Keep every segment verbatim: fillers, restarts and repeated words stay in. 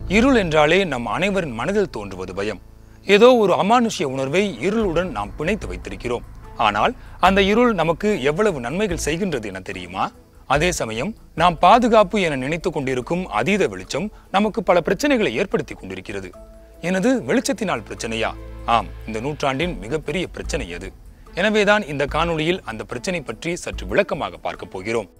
இருள் என்றாலே நம் அனைவரின் மனதில் தோன்றுவது பயம். ஏதோ ஒரு அமானுஷ்ய உணர்வை இருளுடன் நாம் பிணைத்து வைத்திருக்கிறோம். ஆனால் அந்த இருள் நமக்கு எவ்வளவு நன்மைகள் செய்கின்றது என தெரியுமா? அதே சமயம் நாம் பாதுகாப்பு என நினைத்து கொண்டிருக்கும் அதீத வெளிச்சம் நமக்கு பல பிரச்சனைகளை ஏற்படுத்தி கொண்டிருக்கிறது. எனது வெளிச்சத்தினால் பிரச்சனையா? ஆம், இந்த நூற்றாண்டின் மிகப்பெரிய பிரச்சனை அது. எனவேதான் இந்த காணொளியில் அந்த பிரச்சனை பற்றி சற்று விளக்கமாக பார்க்க போகிறோம்.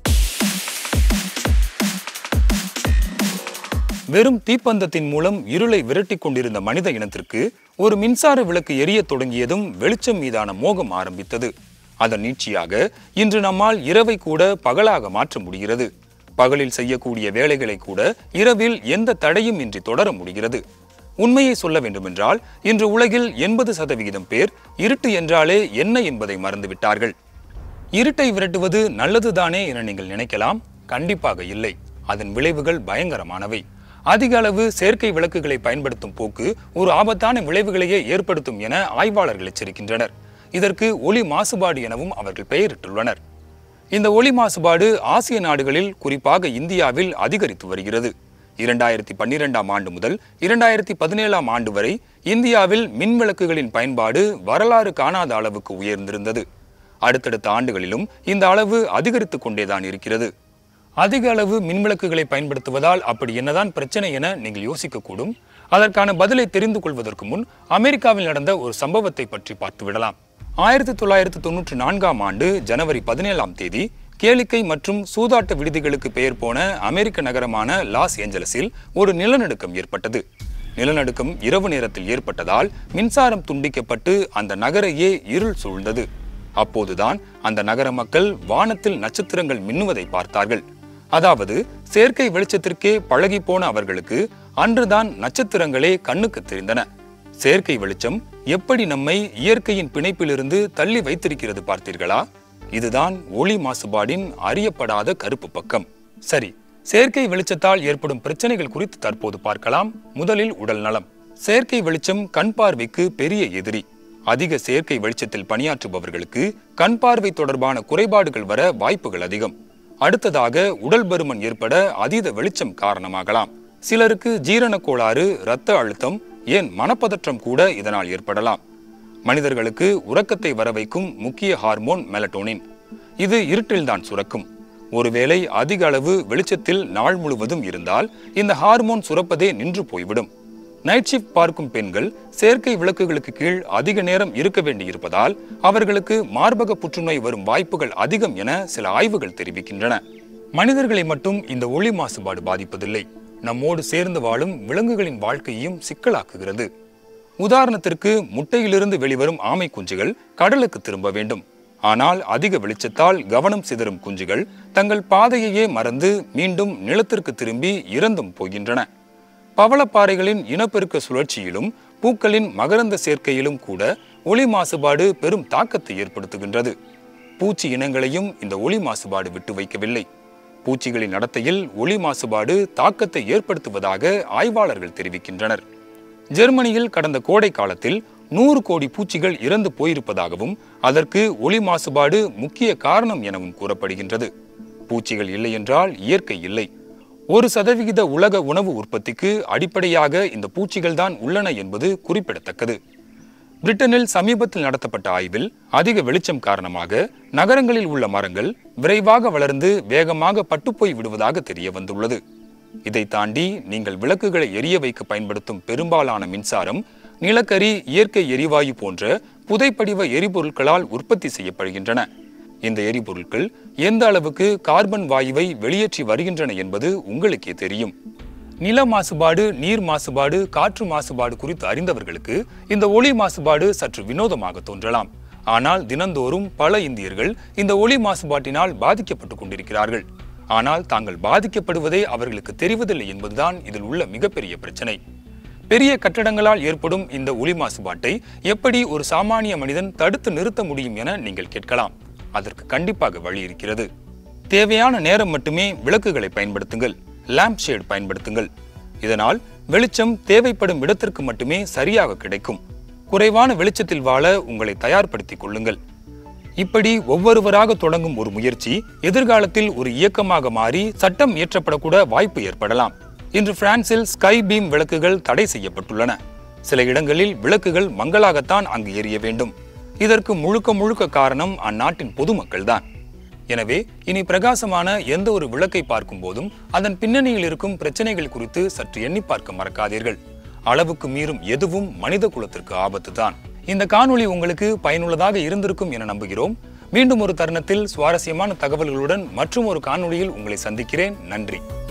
வெறும் தீப்பந்தத்தின் மூலம் இருளை விரட்டி கொண்டிருந்த மனித இனத்திற்கு ஒரு மின்சார விளக்கு எரிய தொடங்கியதும் வெளிச்சம் மீதான மோகம் ஆரம்பித்தது. அதன் நீட்சியாக இன்று நம்மால் இரவை கூட பகலாக மாற்ற முடிகிறது. பகலில் செய்யக்கூடிய வேலைகளை கூட இரவில் எந்த தடையும் இன்றி தொடர முடிகிறது. உண்மையை சொல்ல வேண்டுமென்றால் இன்று உலகில் எண்பது சதவிகிதம் பேர் இருட்டு என்றாலே என்ன என்பதை மறந்துவிட்டார்கள். இருட்டை விரட்டுவது நல்லதுதானே என நீங்கள் நினைக்கலாம். கண்டிப்பாக இல்லை. அதன் விளைவுகள் பயங்கரமானவை. அதிக அளவு செயற்கை விளக்குகளை பயன்படுத்தும் போக்கு ஒரு ஆபத்தான விளைவுகளையே ஏற்படுத்தும் என ஆய்வாளர்கள் எச்சரிக்கின்றனர். இதற்கு ஒலி மாசுபாடு எனவும் அவர்கள் பெயரிட்டுள்ளனர். இந்த ஒலி மாசுபாடு ஆசிய நாடுகளில் குறிப்பாக இந்தியாவில் அதிகரித்து வருகிறது. இரண்டாயிரத்தி பன்னிரெண்டாம் ஆண்டு முதல் இரண்டாயிரத்தி பதினேழாம் ஆண்டு வரை இந்தியாவில் மின் விளக்குகளின் பயன்பாடு வரலாறு காணாத அளவுக்கு உயர்ந்திருந்தது. அடுத்தடுத்த ஆண்டுகளிலும் இந்த அளவு அதிகரித்து கொண்டேதான் இருக்கிறது. அதிக அளவு மின்விளக்குகளை பயன்படுத்துவதால் அப்படி என்னதான் பிரச்சனை என நீங்கள் யோசிக்கக்கூடும். அதற்கான பதிலை தெரிந்து கொள்வதற்கு முன் அமெரிக்காவில் நடந்த ஒரு சம்பவத்தை பற்றி பார்த்து விடலாம். ஆயிரத்தி தொள்ளாயிரத்தி தொன்னூற்றி நான்காம் ஆண்டு ஜனவரி பதினேழாம் தேதி கேளிக்கை மற்றும் சூதாட்ட விடுதிகளுக்கு பெயர் போன அமெரிக்க நகரமான லாஸ் ஏஞ்சலஸில் ஒரு நிலநடுக்கம் ஏற்பட்டது. நிலநடுக்கம் இரவு நேரத்தில் ஏற்பட்டதால் மின்சாரம் துண்டிக்கப்பட்டு அந்த நகரையே இருள் சூழ்ந்தது. அப்போதுதான் அந்த நகர மக்கள் வானத்தில் நட்சத்திரங்கள் மின்னுவதை பார்த்தார்கள். அதாவது செயற்கை வெளிச்சத்திற்கே பழகி போன அவர்களுக்கு அன்றுதான் நட்சத்திரங்களே கண்ணுக்கு தெரிந்தன. செயற்கை வெளிச்சம் எப்படி நம்மை இயற்கையின் பிணைப்பிலிருந்து தள்ளி வைத்திருக்கிறது பார்த்தீர்களா? இதுதான் ஒளி மாசுபாடின் அறியப்படாத கருப்பு பக்கம். சரி, செயற்கை வெளிச்சத்தால் ஏற்படும் பிரச்சனைகள் குறித்து தற்போது பார்க்கலாம். முதலில் உடல் நலம். செயற்கை வெளிச்சம் கண் பார்வைக்கு பெரிய எதிரி. அதிக செயற்கை வெளிச்சத்தில் பணியாற்றுபவர்களுக்கு கண் பார்வை தொடர்பான குறைபாடுகள் வர வாய்ப்புகள் அதிகம். அடுத்ததாக உடல் பருமன் ஏற்பட அதீத வெளிச்சம் காரணமாகலாம். சிலருக்கு ஜீரண கோளாறு, இரத்த அழுத்தம், ஏன் மனப்பதற்றம் கூட இதனால் ஏற்படலாம். மனிதர்களுக்கு உறக்கத்தை வர வைக்கும் முக்கிய ஹார்மோன் மெலட்டோனின். இது இருட்டில்தான் சுரக்கும். ஒருவேளை அதிக அளவு வெளிச்சத்தில் நாள் முழுவதும் இருந்தால் இந்த ஹார்மோன் சுரப்பதே நின்று போய்விடும். நைட் ஷிஃப்ட் பார்க்கும் பெண்கள் செயற்கை விளக்குகளுக்கு கீழ் அதிக நேரம் இருக்க வேண்டியிருப்பதால் அவர்களுக்கு மார்பக புற்றுநோய் வரும் வாய்ப்புகள் அதிகம் என சில ஆய்வுகள் தெரிவிக்கின்றன. மனிதர்களை மட்டும் இந்த ஒளி மாசுபாடு பாதிப்பதில்லை. நம்மோடு சேர்ந்து வாழும் விலங்குகளின் வாழ்க்கையையும் சிக்கலாக்குகிறது. உதாரணத்திற்கு முட்டையிலிருந்து வெளிவரும் ஆமை குஞ்சுகள் கடலுக்கு திரும்ப வேண்டும். ஆனால் அதிக வெளிச்சத்தால் கவனம் சிதறும் குஞ்சுகள் தங்கள் பாதையையே மறந்து மீண்டும் நிலத்திற்கு திரும்பி இறந்தும் போகின்றன. பவளப்பாறைகளின் இனப்பெருக்க சுழற்சியிலும் பூக்களின் மகரந்த சேர்க்கையிலும் கூட ஒளி மாசுபாடு பெரும் தாக்கத்தை ஏற்படுத்துகின்றது. பூச்சி இனங்களையும் இந்த ஒளி மாசுபாடு விட்டு வைக்கவில்லை. பூச்சிகளின் நடத்தையில் ஒளி மாசுபாடு தாக்கத்தை ஏற்படுத்துவதாக ஆய்வாளர்கள் தெரிவிக்கின்றனர். ஜெர்மனியில் கடந்த கோடை காலத்தில் நூறு கோடி பூச்சிகள் இறந்து போயிருப்பதாகவும் அதற்கு ஒளி மாசுபாடு முக்கிய காரணம் எனவும் கூறப்படுகின்றது. பூச்சிகள் இல்லை என்றால் இயற்கை இல்லை. ஒரு சதவிகித உலக உணவு உற்பத்திக்கு அடிப்படையாக இந்த பூச்சிகள் தான் உள்ளன என்பது குறிப்பிடத்தக்கது. பிரிட்டனில் சமீபத்தில் நடத்தப்பட்ட ஆய்வில் அதிக வெளிச்சம் காரணமாக நகரங்களில் உள்ள மரங்கள் விரைவாக வளர்ந்து வேகமாக பட்டுப்போய் விடுவதாக தெரிய வந்துள்ளது. இதை தாண்டி நீங்கள் விளக்குகளை எரிய வைக்க பயன்படுத்தும் பெரும்பாலான மின்சாரம் நிலக்கரி, இயற்கை எரிவாயு போன்ற புதைப்படிவ எரிபொருட்களால் உற்பத்தி செய்யப்படுகின்றன. இந்த எரிபொருட்கள் எந்த அளவுக்கு கார்பன் வாயுவை வெளியேற்றி வருகின்றன என்பது உங்களுக்கே தெரியும். நில மாசுபாடு, நீர் மாசுபாடு, காற்று மாசுபாடு குறித்து அறிந்தவர்களுக்கு இந்த ஒளி மாசுபாடு சற்று வினோதமாக தோன்றலாம். ஆனால் தினந்தோறும் பல இந்தியர்கள் இந்த ஒளி மாசுபாட்டினால் பாதிக்கப்பட்டு கொண்டிருக்கிறார்கள். ஆனால் தாங்கள் பாதிக்கப்படுவதே அவர்களுக்கு தெரிவதில்லை என்பதுதான் இதில் உள்ள மிகப்பெரிய பிரச்சனை. பெரிய கட்டடங்களால் ஏற்படும் இந்த ஒளி மாசுபாட்டை எப்படி ஒரு சாமானிய மனிதன் தடுத்து நிறுத்த முடியும் என நீங்கள் கேட்கலாம். அதற்கு கண்டிப்பாக வழி இருக்கிறது. தேவையான நேரம் மட்டுமே விளக்குகளை பயன்படுத்துங்கள். லேம்ப் ஷேட் பயன்படுத்துங்கள். இதனால் வெளிச்சம் தேவைப்படும் இடத்திற்கு மட்டுமே சரியாக கிடைக்கும். குறைவான வெளிச்சத்தில் வாழ உங்களை தயார்படுத்திக் கொள்ளுங்கள். இப்படி ஒவ்வொருவராக தொடங்கும் ஒரு முயற்சி எதிர்காலத்தில் ஒரு இயக்கமாக மாறி சட்டம் இயற்றப்படக்கூட வாய்ப்பு ஏற்படலாம். இன்று பிரான்சில் ஸ்கை பீம் விளக்குகள் தடை செய்யப்பட்டுள்ளன. சில இடங்களில் விளக்குகள் மங்களாகத்தான் அங்கு எரிய வேண்டும். இதற்கு முழுக்க முழுக்க காரணம் அந்நாட்டின் பொதுமக்கள் தான். எனவே இனி பிரகாசமான எந்த ஒரு விளக்கை பார்க்கும் போதும் அதன் பின்னணியில் இருக்கும் பிரச்சனைகள் குறித்து சற்று எண்ணி பார்க்க மறக்காதீர்கள். அளவுக்கு மீறும் எதுவும் மனித குலத்திற்கு ஆபத்து தான். இந்த காணொளி உங்களுக்கு பயனுள்ளதாக இருந்திருக்கும் என நம்புகிறோம். மீண்டும் ஒரு தருணத்தில் சுவாரஸ்யமான தகவல்களுடன் மற்றும் ஒரு காணொளியில் உங்களை சந்திக்கிறேன். நன்றி.